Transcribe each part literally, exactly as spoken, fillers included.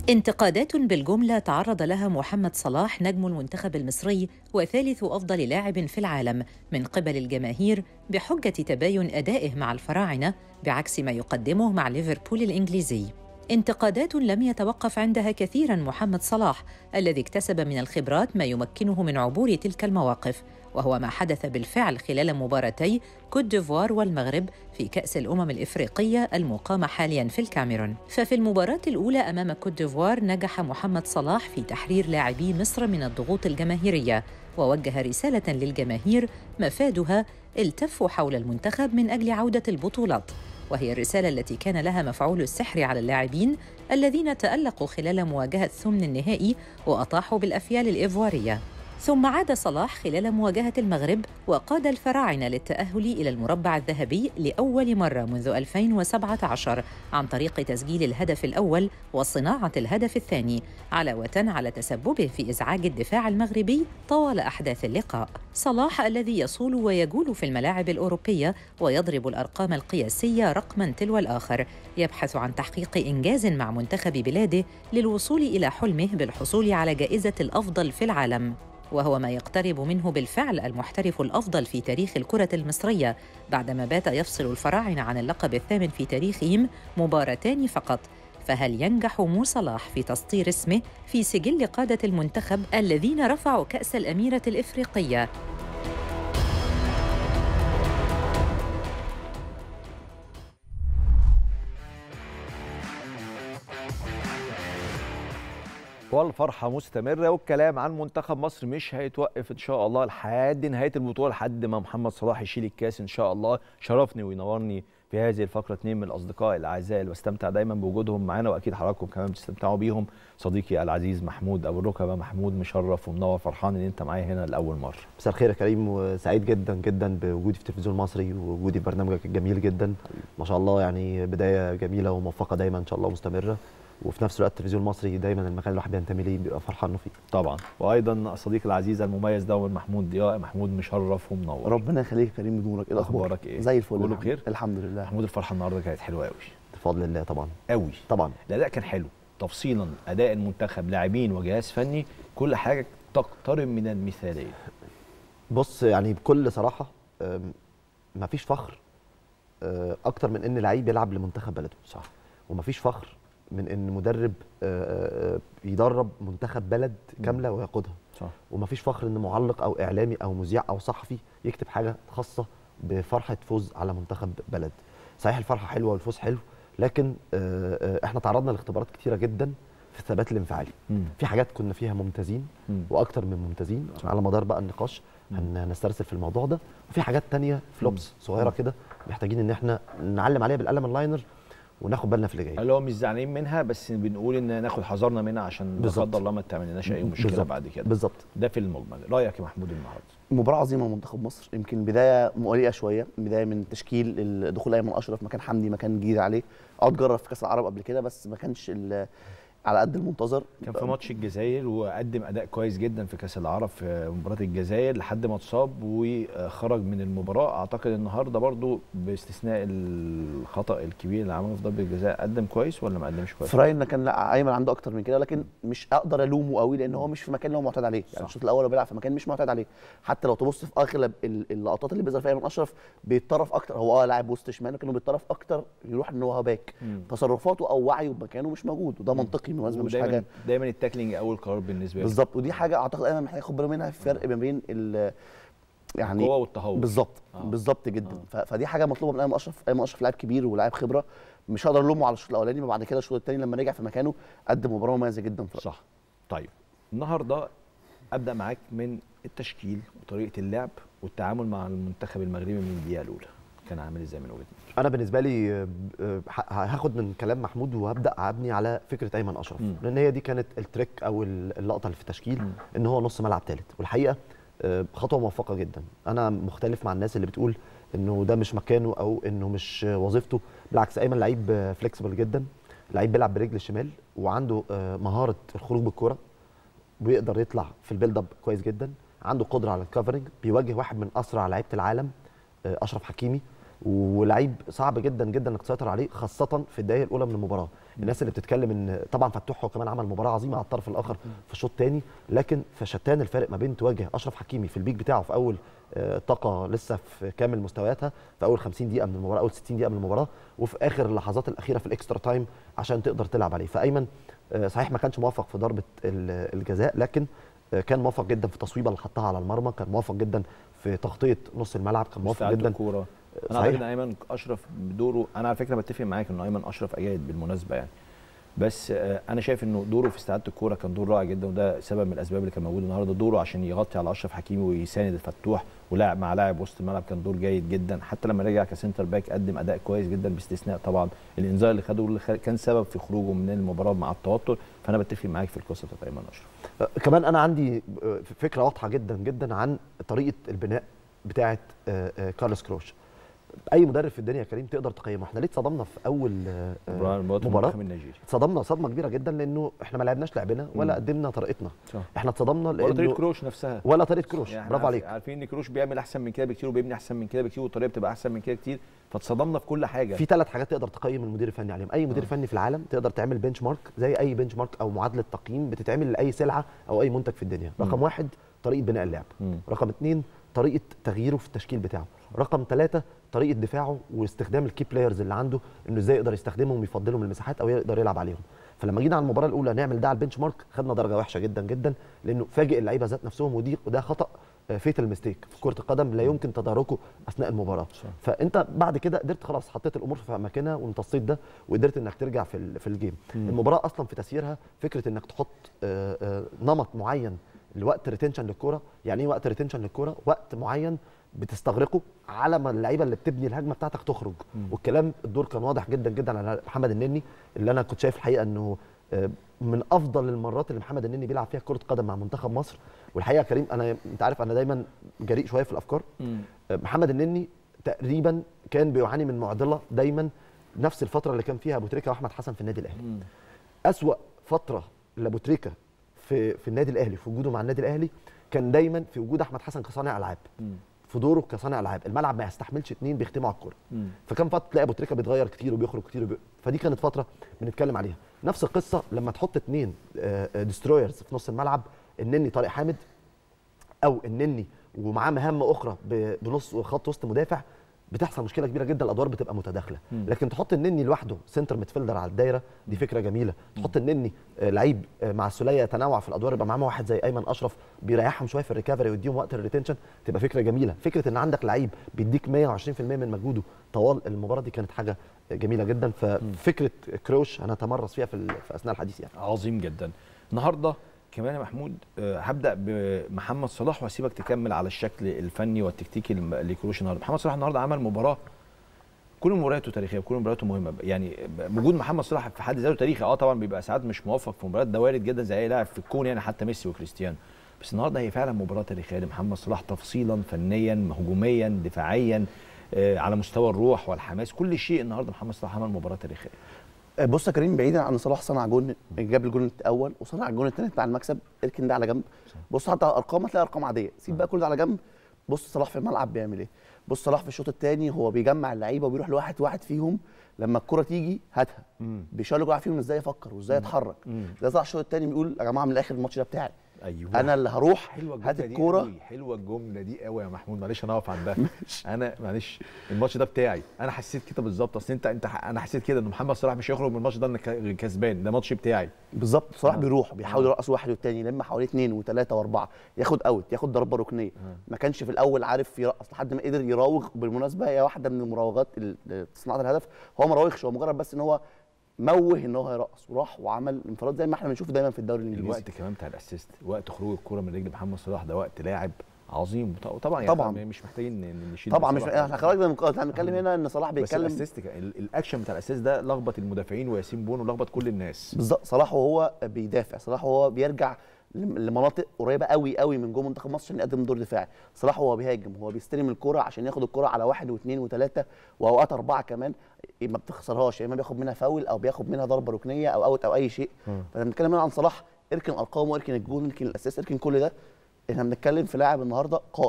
انتقادات بالجملة تعرض لها محمد صلاح نجم المنتخب المصري وثالث أفضل لاعب في العالم من قبل الجماهير بحجة تباين أدائه مع الفراعنة بعكس ما يقدمه مع ليفربول الإنجليزي. انتقادات لم يتوقف عندها كثيراً محمد صلاح الذي اكتسب من الخبرات ما يمكنه من عبور تلك المواقف، وهو ما حدث بالفعل خلال مباراتي كوت ديفوار والمغرب في كأس الأمم الإفريقية المقامة حالياً في الكاميرون. ففي المباراة الأولى أمام كوت ديفوار نجح محمد صلاح في تحرير لاعبي مصر من الضغوط الجماهيرية، ووجه رسالة للجماهير مفادها التفوا حول المنتخب من أجل عودة البطولات، وهي الرسالة التي كان لها مفعول السحر على اللاعبين الذين تألقوا خلال مواجهة ثمن النهائي وأطاحوا بالأفيال الإيفوارية. ثم عاد صلاح خلال مواجهة المغرب وقاد الفراعنة للتأهل إلى المربع الذهبي لأول مرة منذ ألفين وسبعة عشر عن طريق تسجيل الهدف الأول وصناعة الهدف الثاني، علاوة على تسببه في إزعاج الدفاع المغربي طوال أحداث اللقاء. صلاح الذي يصول ويجول في الملاعب الأوروبية ويضرب الأرقام القياسية رقماً تلو الآخر، يبحث عن تحقيق إنجاز مع منتخب بلاده للوصول إلى حلمه بالحصول على جائزة الأفضل في العالم، وهو ما يقترب منه بالفعل المحترف الأفضل في تاريخ الكرة المصرية بعدما بات يفصل الفراعنة عن اللقب الثامن في تاريخهم مباراتان فقط. فهل ينجح مو صلاح في تسطير اسمه في سجل قادة المنتخب الذين رفعوا كأس الأميرة الإفريقية؟ والفرحة مستمرة والكلام عن منتخب مصر مش هيتوقف إن شاء الله لحد نهاية البطولة، لحد ما محمد صلاح يشيل الكاس إن شاء الله. شرفني وينورني في هذه الفقرة اثنين من الأصدقاء الأعزاء اللي بستمتع دايما بوجودهم معانا، وأكيد حضراتكم كمان بتستمتعوا بيهم. صديقي العزيز محمود أبو الركبة. محمود، مشرف ومنور، فرحان إن أنت معايا هنا لأول مرة. مساء الخير يا كريم، وسعيد جدا جدا بوجودي في التلفزيون المصري ووجودي في برنامجك الجميل جدا. ما شاء الله، يعني بداية جميلة وموفقة دايما إن شاء الله مستمرة، وفي نفس الوقت التلفزيون المصري دايما المكان اللي الواحد بينتمي ليه بيبقى فرحان فيه طبعا. وايضا صديقي العزيز المميز دون محمود ضياء. محمود، مشرف ومنور. ربنا يخليك يا كريم، بنورك. ايه الاخبار؟ اخبارك ايه؟ زي الفل، كله بخير الحمد لله. محمود، الفرحه النهارده كانت حلوه قوي بفضل الله. طبعا قوي طبعا الاداء كان حلو، تفصيلا اداء المنتخب، لاعبين وجهاز فني، كل حاجه تقترب من المثاليه. بص، يعني بكل صراحه مفيش فخر اكتر من ان لعيب يلعب لمنتخب بلده. صح. ومفيش فخر من ان مدرب يدرب منتخب بلد كامله ويقودها. صح. ومفيش فخر ان معلق او اعلامي او مذيع او صحفي يكتب حاجه خاصه بفرحه فوز على منتخب بلد. صحيح الفرحه حلوه والفوز حلو، لكن احنا تعرضنا لاختبارات كتيره جدا في الثبات الانفعالي. مم. في حاجات كنا فيها ممتازين مم. واكتر من ممتازين. صح. على مدار بقى النقاش هنسترسل في الموضوع ده، وفي حاجات تانية فلوبس صغيره كده محتاجين ان احنا نعلم عليها بالقلم اللاينر وناخد بالنا في اللي جاي. اللي هو مش زعلانين منها، بس بنقول ان ناخد حذرنا منها عشان لا قدر الله ما تعملناش اي مشكله بالزبط. بعد كده. بالظبط. ده في المجمل. رايك يا محمود النهارده؟ مباراه عظيمه منتخب مصر، يمكن بدايه مقلقه شويه، بدايه من تشكيل دخول ايمن اشرف مكان حمدي، مكان جديد عليه. اه اتجرب في كاس العرب قبل كده بس ما كانش على قد المنتظر. كان في ماتش الجزائر وقدم اداء كويس جدا في كاس العرب في مباراه الجزائر لحد ما اتصاب وخرج من المباراه. اعتقد النهارده برضو باستثناء الخطا الكبير اللي عمله في ضربه الجزاء قدم كويس ولا ما قدمش كويس؟ في رايي ان كان لا ايمن عنده اكتر من كده، لكن مش اقدر الومه قوي لان هو مش في مكان اللي هو معتاد عليه. يعني الشوط الاول هو بيلعب في مكان مش معتاد عليه. حتى لو تبص في اغلب اللقطات اللي بيظهر فيها ايمن اشرف بيتطرف اكتر. هو اه لاعب وسط شمال لكنه بيتطرف اكتر، يروح ان هو باك. تصرفاته او وعيه بمكانه مش موجود، وده منطقي بالمناسبه، مش حاجه. دايما التاكلينج اول قرار بالنسبه لي. بالظبط، ودي حاجه اعتقد ايمن محتاج ياخد باله منها، في فرق ما بين يعني القوه والتهور. بالظبط. آه. بالظبط جدا. آه. فدي حاجه مطلوبه من ايمن اشرف. ايمن اشرف لاعب كبير ولاعب خبره، مش هقدر الومه على الشوط الاولاني، وبعد كده الشوط الثاني لما رجع في مكانه قدم مباراه مميزه جدا. صح. طيب النهارده ابدا معاك من التشكيل وطريقه اللعب والتعامل مع المنتخب المغربي من الدقيقه الاولى، كان عامل ازاي من وجهه نظرك؟ انا بالنسبه لي هاخد من كلام محمود وهبدا ابني على فكره ايمن اشرف، م. لان هي دي كانت التريك او اللقطه اللي في التشكيل، م. ان هو نص ملعب ثالث، والحقيقه خطوه موفقه جدا. انا مختلف مع الناس اللي بتقول انه ده مش مكانه او انه مش وظيفته. بالعكس، ايمن لعيب فليكسبل جدا، لعيب بيلعب برجل الشمال وعنده مهاره الخروج بالكره، بيقدر يطلع في البيلد اب كويس جدا، عنده قدره على الكفرنج، بيواجه واحد من اسرع لعيبه العالم اشرف حكيمي. ولعيب صعب جدا جدا انك تسيطر عليه خاصه في الدقائق الاولى من المباراه. الناس اللي بتتكلم ان طبعا فتوح هو كمان عمل مباراه عظيمه على الطرف الاخر في الشوط الثاني، لكن فشتان الفارق ما بين تواجه اشرف حكيمي في البيك بتاعه في اول طاقه لسه في كامل مستوياتها في اول خمسين دقيقه من المباراه، اول ستين دقيقه من المباراه، وفي اخر اللحظات الاخيره في الاكسترا تايم عشان تقدر تلعب عليه. فايمن صحيح ما كانش موفق في ضربه الجزاء، لكن كان موفق جدا في التصويبه اللي حطها على المرمى، كان موفق جدا في تغطيه نص الملعب، كان موفق جدا الكوره. انا اعتقد ان ايمن اشرف بدوره، انا على فكره بتفق معاك ان ايمن اشرف اجاد بالمناسبه يعني، بس انا شايف انه دوره في استعاده الكوره كان دور رائع جدا، وده سبب من الاسباب اللي كان موجود النهارده. دوره عشان يغطي على اشرف حكيمي ويساند الفتوح ولاعب مع لاعب وسط الملعب كان دور جيد جدا، حتى لما رجع كسنتر باك قدم اداء كويس جدا باستثناء طبعا الانذار اللي خده اللي كان سبب في خروجه من المباراه مع التوتر. فانا بتفق معاك في القصه بتاعت ايمن اشرف. كمان انا عندي فكره واضحه جدا جدا عن طريقه البناء بتاعه كارلوس كروش. اي مدرب في الدنيا يا كريم تقدر تقيمه. احنا ليه اتصدمنا في اول مباراه؟ اتصدمنا صدمه كبيره جدا لانه احنا ما لعبناش لعبنا ولا قدمنا طريقتنا. صح. احنا اتصدمنا لانه ولا طريقه كروش نفسها ولا طريقه كروش. يعني برافو عليك. عارفين ان كروش بيعمل احسن من كده بكتير وبيبني احسن من كده بكتير والطريقه بتبقى احسن من كده كتير، فاتصدمنا في كل حاجه. في ثلاث حاجات تقدر تقيم المدير الفني عليهم. اي مدير آه. فني في العالم تقدر تعمل بنش مارك زي اي بنش مارك او معادله تقييم بتتعمل لاي سلعه او اي منتج في الدنيا. رقم م. واحد طريقه بناء اللعب. م. رقم اثنين طريقه تغييره في التشكيل بتاعه. رقم ثلاثة طريقه دفاعه واستخدام الكي بلايرز اللي عنده، انه ازاي يقدر يستخدمهم ويفضلهم المساحات او يقدر يلعب عليهم. فلما جينا على المباراه الاولى نعمل ده على البنش مارك خدنا درجه وحشه جدا جدا، لانه فاجئ اللعيبه ذات نفسهم، ودي وده خطا فيتال ميستيك في كره القدم لا يمكن تداركه اثناء المباراه. صح. فانت بعد كده قدرت خلاص حطيت الامور في اماكنها وامتصيت ده وقدرت انك ترجع في في الجيم. م. المباراه اصلا في تسييرها فكره انك تحط نمط معين لوقت ريتنشن للكوره. يعني ايه وقت ريتنشن للكوره؟ وقت معين بتستغرقه على ما اللعيبه اللي بتبني الهجمه بتاعتك تخرج. م. والكلام الدور كان واضح جدا جدا على محمد النني، اللي انا كنت شايف الحقيقه انه من افضل المرات اللي محمد النني بيلعب فيها كره قدم مع منتخب مصر. والحقيقه كريم انا انت عارف انا دايما جريء شويه في الافكار. م. محمد النني تقريبا كان بيعاني من معضله دايما نفس الفتره اللي كان فيها ابو تريكه واحمد حسن في النادي الاهلي. م. اسوا فتره لابو تريكه في في النادي الاهلي في وجوده مع النادي الاهلي كان دايما في وجود احمد حسن كصانع العاب. م. في دوره كصانع العاب، الملعب ما يستحملش اثنين بيختموا على الكوره. فكان فتره تلاقي ابو تريكه بيتغير كتير وبيخرج كتير وبي... فدي كانت فتره بنتكلم عليها. نفس القصه لما تحط اثنين ديسترويرز في نص الملعب، النني طارق حامد او النني ومعاه مهام اخرى بنص خط وسط مدافع، بتحصل مشكله كبيره جدا، الادوار بتبقى متداخله. م. لكن تحط النني لوحده سنتر ميدفيلدر على الدايره دي فكره جميله. م. تحط النني لعيب مع السوليه يتنوع في الادوار، يبقى معاه واحد زي ايمن اشرف بيريحهم شويه في الريكفري ويديهم وقت الريتنشن، تبقى فكره جميله. فكره ان عندك لعيب بيديك مية وعشرين بالمية من مجهوده طوال المباراه دي كانت حاجه جميله جدا. ففكره كروش هنتمرس فيها في, في اثناء الحديث يعني. عظيم جدا. النهارده كمان يا محمود هبدا بمحمد صلاح واسيبك تكمل على الشكل الفني والتكتيكي لكروش النهارده. محمد صلاح النهارده عمل مباراه كل مبارياته تاريخيه وكل مبارياته مهمه، يعني وجود محمد صلاح في حد ذاته تاريخي. اه طبعا بيبقى ساعات مش موفق في مباريات، ده وارد جدا زي اي لاعب في الكون يعني، حتى ميسي وكريستيانو، بس النهارده هي فعلا مباراه تاريخيه لمحمد صلاح تفصيلا فنيا هجوميا دفاعيا آه على مستوى الروح والحماس، كل شيء النهارده محمد صلاح عمل مباراه تاريخيه. بص يا كريم، بعيدا عن صلاح صنع جون، جاب الجون الاول وصنع الجون الثاني بتاع المكسب، اركن ده على جنب. بص حتى ارقام هتلاقي ارقام عاديه، سيب بقى كل ده على جنب. بص صلاح في الملعب بيعمل ايه؟ بص صلاح في الشوط الثاني هو بيجمع اللعيبه وبيروح لواحد واحد فيهم، لما الكره تيجي هاتها، بيشاور واحد فيهم ازاي يفكر وازاي يتحرك. ده صلاح الشوط الثاني بيقول يا جماعه من الاخر الماتش ده بتاعي. ايوه انا اللي هروح هات الكوره. حلوه الجمله دي قوي يا محمود، معلش انا اقف عندها. انا معلش الماتش ده بتاعي، انا حسيت كده بالظبط. اصل انت انت انا حسيت كده ان محمد صلاح مش هيخرج من الماتش ده انك كسبان، ده ماتش بتاعي بالظبط. صلاح بيروح بيحاول يرقص واحد والتاني، يلم حواليه اثنين وثلاثه واربعه، ياخد اوت، ياخد ضربه ركنيه. ما كانش في الاول عارف يرقص لحد ما قدر يراوغ. بالمناسبه هي واحده من المراوغات صناعه الهدف، هو ما راوغش، هو مجرد بس ان هو موه ان هو هيرقص وراح وعمل انفراد زي ما احنا بنشوف دايما في الدوري الانجليزي. الوقت كمان بتاع الاسيست، وقت خروج الكوره من رجل محمد صلاح، ده وقت لاعب عظيم طبعا. طبعا يعني مش محتاجين نشيل طبعا، مش احنا خرجنا من احنا بنتكلم هنا ان صلاح بيتكلم. بس الاسيست الاكشن بتاع الاسيست ده لخبط المدافعين وياسين بونو ولخبط كل الناس بالظبط. صلاح وهو بيدافع، صلاح وهو بيرجع لمناطق قريبه قوي قوي من جوه منتخب مصر عشان يقدم دور دفاعي. صلاح وهو بيهاجم هو بيستلم الكره عشان ياخد الكره على واحد واثنين وثلاثه واوقات اربعه كمان، ما بتخسرهاش، يا اما بياخد منها فاول او بياخد منها ضربه ركنيه او اوت او اي شيء. فاحنا بنتكلم هنا عن صلاح، اركن ارقامه، اركن الجول، اركن الاسيست، اركن كل ده. احنا بنتكلم في لاعب النهارده قائد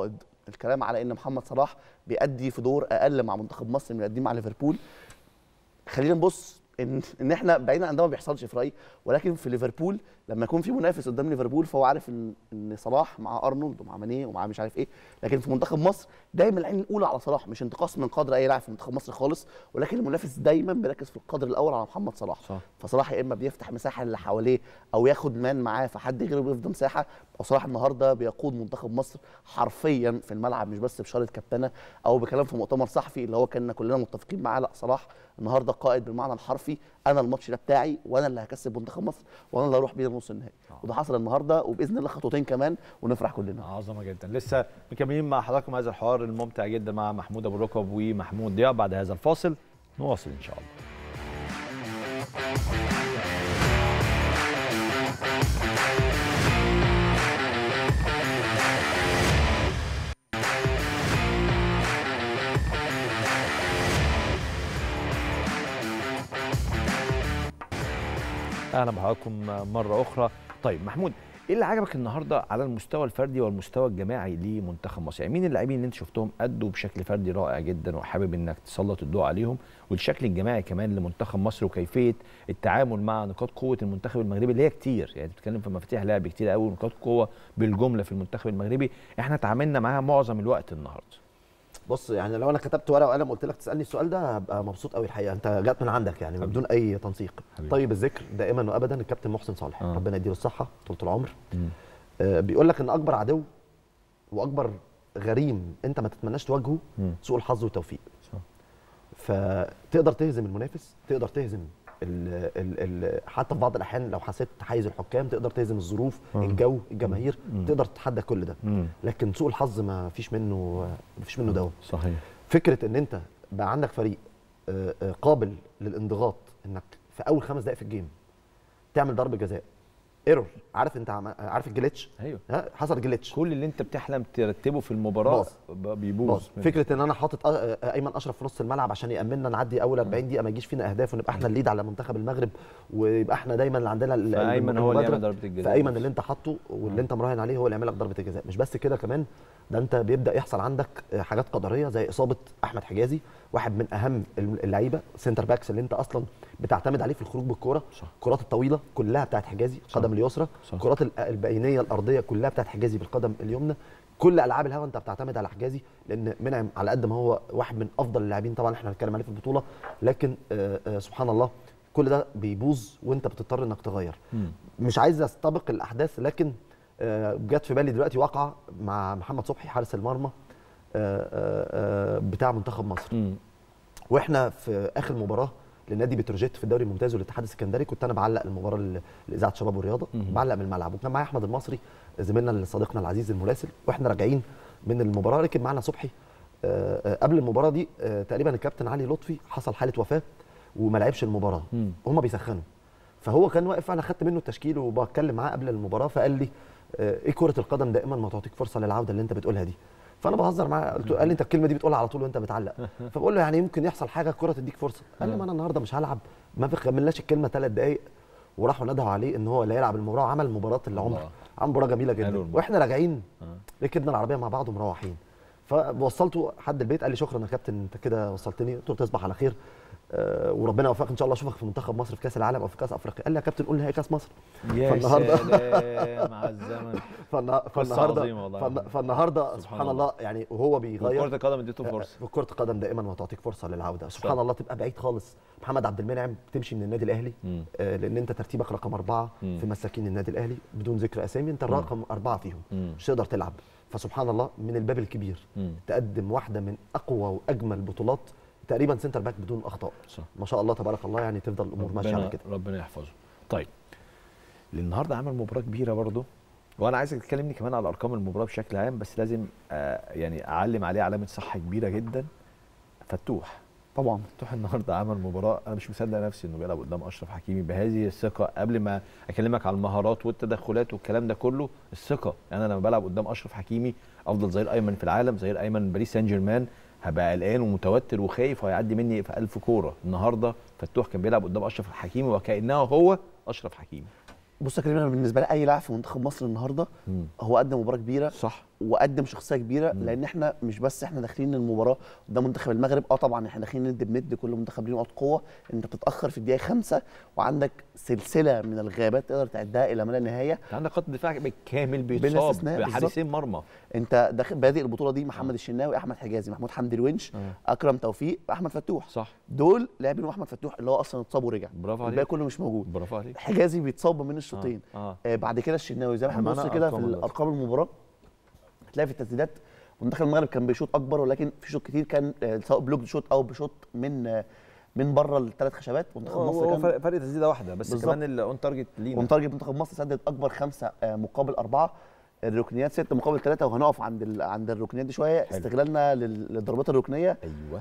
الكلام على ان محمد صلاح بيأدي في دور اقل مع منتخب مصر من بيأديه مع ليفربول، خلينا نبص ان ان احنا بعيدا عن ده ما بيحصلش في رايي، ولكن في ليفربول لما يكون في منافس قدام ليفربول فهو عارف ان ان صلاح مع ارنولد ومع مانيه ومع مش عارف ايه، لكن في منتخب مصر دايما العين الاولى على صلاح، مش انتقاص من قدر اي لاعب في منتخب مصر خالص، ولكن المنافس دايما بيركز في القدر الاول على محمد صلاح. صح. فصلاح يا اما بيفتح مساحه اللي حواليه او ياخد مان معاه فحد غيره بيفضل مساحه، او صلاح النهارده بيقود منتخب مصر حرفيا في الملعب، مش بس بشاره كابتنه او بكلام في مؤتمر صحفي اللي هو كنا كلنا متفقين معاه، لا صلاح النهارده قائد بالمعنى الحرفي، انا الماتش ده بتاعي وانا اللي هكسب منتخب مصر وانا اللي هروح بيه لنص النهائي، وده حصل النهارده وباذن الله خطوتين كمان ونفرح كلنا. عظمه جدا. لسه مكملين مع حضراتكم هذا الحوار الممتع جدا مع محمود ابو الركب ومحمود ضياء. بعد هذا الفاصل نواصل ان شاء الله. اهلا بحضراتكم مره اخرى. طيب محمود، ايه اللي عجبك النهارده على المستوى الفردي والمستوى الجماعي لمنتخب مصر؟ يعني مين اللاعبين اللي انت شفتهم ادوا بشكل فردي رائع جدا وحابب انك تسلط الضوء عليهم، والشكل الجماعي كمان لمنتخب مصر وكيفيه التعامل مع نقاط قوه المنتخب المغربي اللي هي كتير، يعني بتتكلم في مفاتيح لعب كتير قوي ونقاط قوه بالجمله في المنتخب المغربي احنا تعاملنا معاها معظم الوقت النهارده. بص يعني لو انا كتبت ورقه وقلم قلت لك تسالني السؤال ده هبقى مبسوط قوي الحقيقه، انت جات من عندك يعني حبيب. بدون اي تنسيق. حبيب. طيب الذكر دائما وابدا الكابتن محسن صالح آه. ربنا يديله الصحه طول العمر. آه بيقول لك ان اكبر عدو واكبر غريم انت ما تتمناش تواجهه سوء الحظ والتوفيق. صح. فتقدر تهزم المنافس، تقدر تهزم ال ال ال حتى في بعض الاحيان لو حسيت تحيز الحكام تقدر تهزم الظروف، مم. الجو، الجماهير، مم. تقدر تتحدى كل ده. مم. لكن سوء الحظ ما فيش منه ما فيش منه دواء. صحيح. فكره ان انت بقى عندك فريق قابل للانضغاط، انك في اول خمس دقائق في الجيم تعمل ضربه جزاء ايرور، عارف انت عارف الجليتش؟ ايوه حصل جليتش، كل اللي انت بتحلم ترتبه في المباراه بيبوظ. فكره ان انا حاطط ايمن اشرف في نص الملعب عشان يامننا نعدي اول أربعين دقيقه ما يجيش فينا اهداف ونبقى احنا الليد على منتخب المغرب ويبقى احنا دايما اللي عندنا ايمن هو اللي يعمل ضربه الجزاء، فايمن اللي انت حاطه واللي انت مراهن عليه هو اللي يعمل لك ضربه الجزاء. مش بس كده كمان، ده انت بيبدا يحصل عندك حاجات قدريه زي اصابه احمد حجازي، واحد من اهم اللعيبه سنتر باكس اللي انت اصلا بتعتمد عليه في الخروج بالكوره، الكرات الطويله كلها بتاعت حجازي القدم اليسرى، الكرات البينيه الارضيه كلها بتاعت حجازي بالقدم اليمنى، كل العاب الهوا انت بتعتمد على حجازي، لان منعم على قد ما هو واحد من افضل اللاعبين طبعا احنا هنتكلم عليه في البطوله، لكن آآ آآ سبحان الله كل ده بيبوظ وانت بتضطر انك تغير. مم. مش عايز استبق الاحداث، لكن جت في بالي دلوقتي واقعه مع محمد صبحي حارس المرمى بتاع منتخب مصر. مم. واحنا في اخر مباراه لنادي بتروجيت في الدوري الممتاز والاتحاد السكندري، كنت انا بعلق المباراه لاذاعه شباب والرياضه، بعلق من الملعب، وكان معايا احمد المصري زميلنا صديقنا العزيز المراسل، واحنا راجعين من المباراه ركب معانا صبحي. قبل المباراه دي تقريبا الكابتن علي لطفي حصل حاله وفاه وما لعبش المباراه، وهم بيسخنوا، فهو كان واقف، انا خدت منه التشكيل وبتكلم معاه قبل المباراه، فقال لي ايه كره القدم دائما ما تعطيك فرصه للعوده اللي انت بتقولها دي. فانا بهزر معاه قلت له، قال لي انت الكلمه دي بتقولها على طول وانت بتعلق، فبقول له يعني يمكن يحصل حاجه الكره تديك فرصه، قال لي ما انا النهارده مش هلعب، ما كملناش الكلمه ثلاث دقائق وراحوا ندهوا عليه ان هو لا يلعب المباراه، وعمل مباراه العمر، عمل مباراه جميله جدا، واحنا راجعين ركبنا العربيه مع بعض ومروحين، فوصلته حد البيت، قال لي شكرا يا كابتن انت كده وصلتني، قلت له تصبح على خير أه وربنا يوفقك ان شاء الله، اشوفك في منتخب مصر في كاس العالم او في كاس افريقيا. قال لي يا كابتن قول نهائي كاس مصر. يا فالنهارده سلام مع الزمن. فالنهارده فالنهارده سبحان الله يعني وهو بيغير كرة القدم اديته فرصه، في كرة القدم دائما ما تعطيك فرصه للعوده، سبحان الله تبقى بعيد خالص. محمد عبد المنعم بتمشي من النادي الاهلي آه لان انت ترتيبك رقم اربعه مم. في مساكين النادي الاهلي بدون ذكر اسامي، انت الرقم اربعه فيهم، مم. مش تقدر تلعب، فسبحان الله من الباب الكبير مم. تقدم واحده من اقوى واجمل بطولات تقريبا سنتر باك بدون اخطاء، صح. ما شاء الله تبارك الله، يعني تفضل الامور ماشيه على كده، ربنا يحفظه. طيب النهارده عمل مباراه كبيره برضه، وانا عايزك تكلمني كمان على ارقام المباراه بشكل عام، بس لازم آه يعني اعلم عليه علامه صح كبيره جدا. فتوح طبعا فتوح النهارده عمل مباراه، انا مش مصدق نفسي انه بيلعب قدام اشرف حكيمي بهذه الثقه. قبل ما اكلمك على المهارات والتدخلات والكلام ده كله، الثقه، يعني انا لما بلعب قدام اشرف حكيمي افضل ظهير ايمن في العالم، ظهير ايمن باريس سان جيرمان، هبقى قلقان ومتوتر وخايف وهيعدي مني في ألف كوره. النهارده فتوح كان بيلعب قدام اشرف حكيمي وكانه هو اشرف حكيمي. بص يا كريم، انا بالنسبه لي اي لاعب في منتخب مصر النهارده مم. هو قدم مباراه كبيره، صح، وقدم شخصيه كبيره، م. لان احنا مش بس احنا داخلين المباراه قدام منتخب المغرب، اه طبعا احنا داخلين ند بند، كل منتخب ليه نقط قوه، انت بتتاخر في الدقيقه خمسة وعندك سلسله من الغيابات تقدر تعدها الى ما لا نهايه. انت عندك خط دفاع بالكامل بيتصاب بحارسين مرمى، انت داخل بادئ البطوله دي محمد آه. الشناوي، احمد حجازي، محمود حمدي الونش، آه. اكرم توفيق، احمد فتوح، صح، دول لاعبين، واحمد فتوح اللي هو اصلا اتصاب ورجع، برافو عليك، الباقي كله مش موجود، برافو عليك. حجازي بيتصاب من الشوطين، آه. آه. آه بعد كده الشناوي. زي ما احنا بنبص كده في الارقام المباراه هتلاقي في التسديدات منتخب المغرب كان بيشوط اكبر، ولكن في شوط كتير كان سواء بلوك شوط او بشوط من من بره الثلاث خشبات. منتخب مصر كان فرق فرق تسديده واحده بس، بالزبط. كمان الاون تارجت لينا، اون تارجت منتخب مصر سدد اكبر خمسه مقابل اربعه، الركنيات ستة مقابل ثلاثة، وهنقف عند ال... عند الركنيات دي شويه. حلو. استغلالنا للضربات الركنيه، ايوه،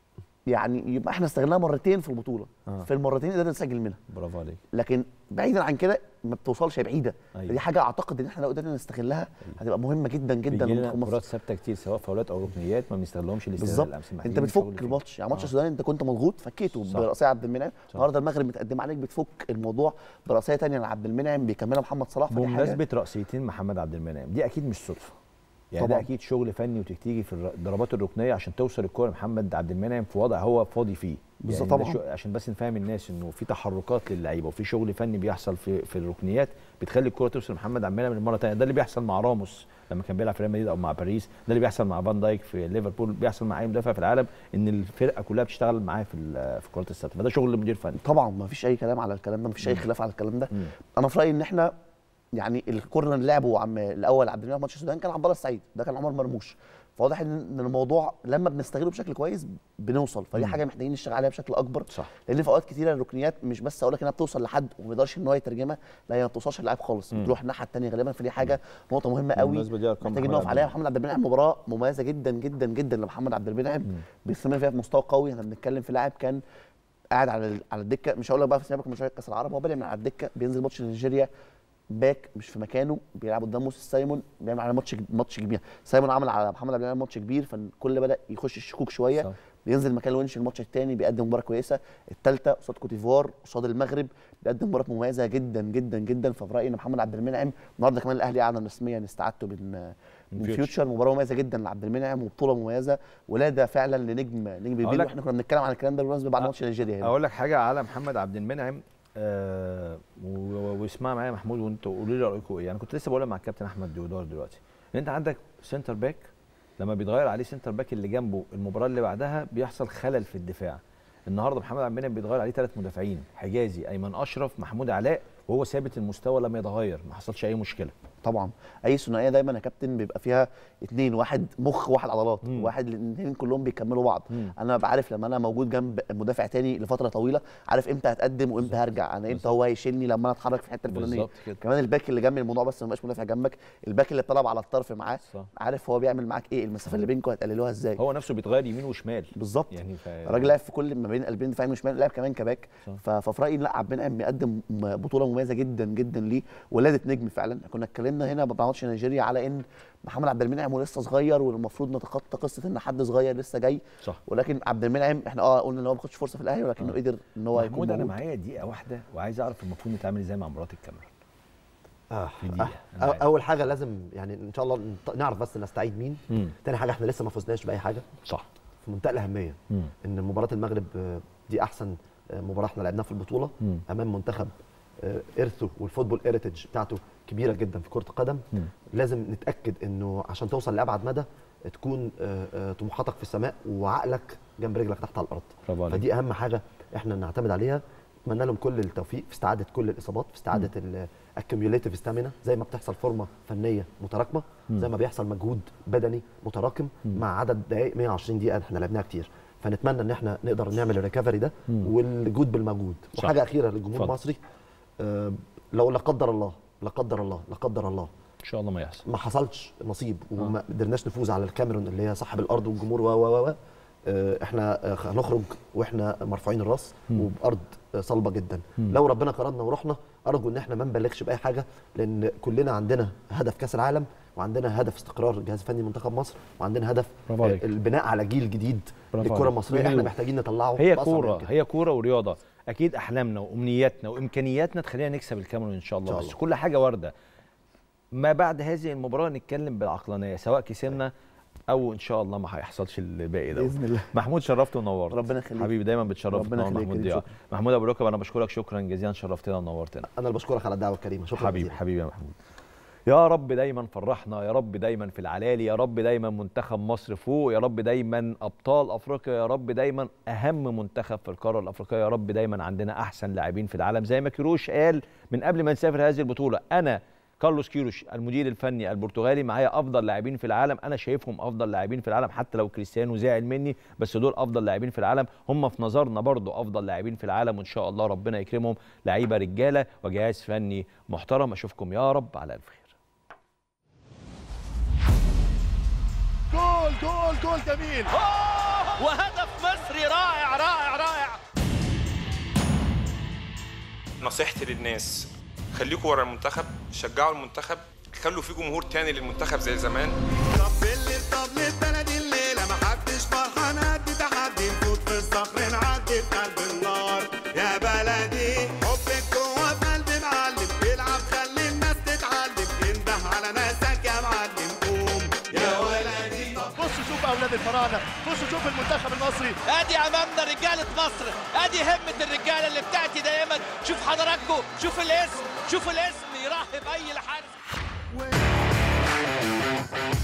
يعني يبقى احنا استغلناها مرتين في البطوله، آه. في المرتين قدرنا نسجل منها، برافو عليك. لكن بعيدا عن كده ما بتوصلش، هي بعيده. أيوة. دي حاجه اعتقد ان احنا لو قدرنا نستغلها أيوة. هتبقى مهمه جدا جدا لمنتخب مصر. كرات ثابته كتير سواء فاولات او ركنيات ما بنستغلهمش الاستغلال الامثل. انت بتفك الماتش، يعني ماتش آه. السودان انت كنت مضغوط فكيته براسيه عبد المنعم، النهارده المغرب متقدم عليك بتفك الموضوع براسيه ثانيه لعبد المنعم بيكملها محمد صلاح. بمناسبه راسيتين محمد عبد المنعم دي اكيد مش صدفه، يعني طبعا. ده اكيد شغل فني وتكتيكي في الضربات الركنيه عشان توصل الكوره لمحمد عبد المنعم في وضع هو فاضي فيه، بالظبط. يعني طبعا عشان بس نفهم الناس انه في تحركات للعيبه وفي شغل فني بيحصل في في الركنيات بتخلي الكوره توصل لمحمد عبد المنعم للمره الثانيه. ده اللي بيحصل مع راموس لما كان بيلعب في ريال مدريد او مع باريس، ده اللي بيحصل مع فان دايك في ليفربول، بيحصل مع اي مدافع في العالم، ان الفرقه كلها بتشتغل معاه في في كرات الثابته، فده شغل مدير فني. طبعا ما فيش اي كلام على الكلام ده، ما فيش اي خلاف على الكلام ده. م. انا في رايي ان احنا يعني الكورنر اللي لعبه عم الاول عبد المنعم ماتش السودان كان عبد الله السعيد، ده كان عمر مرموش، فواضح ان الموضوع لما بنستغله بشكل كويس بنوصل، فدي حاجه محتاجين نشتغل عليها بشكل اكبر. صح. لان في اوقات كتيره الركنيات مش بس اقول لك انها بتوصل لحد وما يقدرش ان هو يترجمها، لا هي ما بتوصلش للاعب خالص، مم. بتروح الناحيه الثانيه غالبا، فدي حاجه نقطه مهمه قوي محتاجين نقف عليها. محمد عبد المنعم مباراه مميزه جدا جدا جدا لمحمد عبد المنعم، بيستمر فيها في مستوى قوي. احنا بنتكلم في لاعب كان قاعد على على الدكه، مش هقول لك بقى في سيابك مشاركه كاس العرب، هو بادئ من على الدكه، بينزل ماتش نيجيريا باك مش في مكانه، بيلعب قدام موسى سايمون، بيعمل على ماتش ماتش كبير، سايمون عمل على محمد عبد المنعم ماتش كبير، فالكل بدا يخش الشكوك شويه. صح. بينزل مكان الونش الماتش الثاني بيقدم مباراه كويسه، الثالثه قصاد كوت ديفوار قصاد المغرب بيقدم مباراه مميزه جدا جدا جدا. ففي رايي ان محمد عبد المنعم النهارده كمان الاهلي اعلن رسميا استعادته من من فيوتشر، مباراه مميزه جدا لعبد المنعم وبطوله مميزه ولاده فعلا لنجم نجم كبير. واحنا كنا بنتكلم عن الكلام ده بالمناسبه بعد ماتش نيجيريا هنا. اقول لك حاجه على محمد عبد المنعم، آه واسمع معايا محمود وانتوا قولوا لي رايكم ايه. يعني كنت لسه بقول مع الكابتن احمد ديودار دلوقتي ان انت عندك سنتر باك لما بيتغير عليه سنتر باك اللي جنبه المباراه اللي بعدها بيحصل خلل في الدفاع. النهارده محمد عبد المنعم بيتغير عليه ثلاث مدافعين، حجازي، ايمن اشرف، محمود علاء، وهو ثابت المستوى لم يتغير، ما حصلش اي مشكله. طبعا اي ثنائيه دايما يا كابتن بيبقى فيها اثنين، واحد مخ واحد عضلات، مم. واحد الاثنين كلهم بيكملوا بعض. مم. انا ببقى عارف لما انا موجود جنب مدافع تاني لفتره طويله، عارف امتى هتقدم وامتى هرجع، انا امتى هو هيشيلني لما انا اتحرك في الحته الفلانيه. كمان الباك اللي جنب الموضوع بس ما يبقاش مدافع جنبك، الباك اللي طلب على الطرف معاه، عارف هو بيعمل معاك ايه، المسافه اللي بينكم هتقللوها ازاي. هو نفسه بيتغير يمين وشمال بالظبط، يعني ف... الراجل لعب في كل ما بين قلبين دفاع يمين وشمال، لعب كمان كباك. ففي رايي لا، عبد المنعم بيقدم بطوله مميزه جدا جدا ليه، ولاده نجم فعلا. كنا اتكلمنا هنا بعد ماتش نيجيريا على ان محمد عبد المنعم ولسه صغير والمفروض نتخطى قصه ان حد صغير لسه جاي. صح. ولكن عبد المنعم احنا اه قلنا ان هو ما بياخدش فرصه في الاهلي، ولكنه آه. قدر ان هو يكون موجود. انا معايا دقيقه واحده وعايز اعرف المفروض نتعامل ازاي مع مباراه الكاميرون. اه في دقيقه. آه. اول حاجه لازم يعني ان شاء الله نعرف بس نستعيد مين. مم. تاني حاجه احنا لسه ما فزناش باي حاجه. صح. في منتهى الاهميه. مم. ان مباراه المغرب دي احسن مباراه احنا لعبناها في البطوله. مم. امام منتخب ارثه والفوتبول هيريتج بتاعته كبيره جدا في كره القدم. م. لازم نتاكد انه عشان توصل لابعد مدى تكون طموحاتك في السماء وعقلك جنب رجلك تحت على الارض. فدي اهم حاجه احنا نعتمد عليها. اتمنى لهم كل التوفيق في استعاده كل الاصابات، في استعاده الاكيوميوليتيف ستامينا، زي ما بتحصل فورمه فنيه متراكمه، م. زي ما بيحصل مجهود بدني متراكم م. مع عدد دقائق مية وعشرين دقيقه احنا لعبناها كتير. فنتمنى ان احنا نقدر نعمل الريكفري ده والجود بالمجهود. وحاجه اخيره للجمهور المصري، أه لو لا قدر الله لا قدر الله لا قدر الله ان شاء الله ما يحصل ما حصلش نصيب وما قدرناش نفوز على الكاميرون اللي هي صاحب الارض والجمهور و و و احنا هنخرج واحنا مرفوعين الراس وبارض صلبه جدا. مم. لو ربنا كرمنا ورحنا، ارجو ان احنا ما نبالغش باي حاجه، لان كلنا عندنا هدف كاس العالم، وعندنا هدف استقرار الجهاز الفني منتخب مصر، وعندنا هدف البناء على جيل جديد للكره المصريه احنا محتاجين نطلعه. هي كوره، هي كوره ورياضه، اكيد احلامنا وامنياتنا وامكانياتنا تخلينا نكسب الكاميرون ان شاء الله, إن شاء الله. بس كل حاجه وارده. ما بعد هذه المباراه نتكلم بالعقلانيه، سواء كسبنا او ان شاء الله ما هيحصلش الباقي ده باذن الله. محمود شرفت ونورت، ربنا يخليك حبيبي، دايما بتشرفنا. ربنا يخليك محمود ضياء. محمود ابو ركب انا بشكرك شكرا جزيلا، شرفتنا ونورتنا. انا اللي بشكرك على الدعوه الكريمه، شكرا حبيبي جزيلا. حبيبي يا محمود. يا رب دايما فرحنا، يا رب دايما في العلالي، يا رب دايما منتخب مصر فوق، يا رب دايما ابطال افريقيا، يا رب دايما اهم منتخب في القاره الافريقيه، يا رب دايما عندنا احسن لاعبين في العالم. زي ما كيروش قال من قبل ما نسافر هذه البطوله، انا كارلوس كيروش المدير الفني البرتغالي معايا افضل لاعبين في العالم، انا شايفهم افضل لاعبين في العالم، حتى لو كريستيانو زعل مني بس دول افضل لاعبين في العالم، هم في نظرنا برضو افضل لاعبين في العالم، وان شاء الله ربنا يكرمهم، لعيبه رجاله وجهاز فني محترم. اشوفكم يا رب على الف خير. جول جول جول جميل، وهدف مصري رائع رائع رائع. نصيحتي للناس خليكوا ورا المنتخب، شجعوا المنتخب، خلوا في جمهور تاني للمنتخب زي زمان. طب اللي طب البلدي الليله ما حدش فرحان قد تحدي، نفوت في الصخر نعدي في قلب النار يا بلدي، حبك جوه في قلبي معلم، العب خلي الناس تتعلم، انده على ناسك يا معلم، قوم يا ولدي. بصوا شوف اولاد الفراعنه، بصوا شوف المنتخب المصري. ادي امامنا رجاله مصر، ادي همه الرجاله اللي بتاعتي دايما. شوف حضراتكم، شوف الاسم، شوف الاسم يرحب اي الحارس.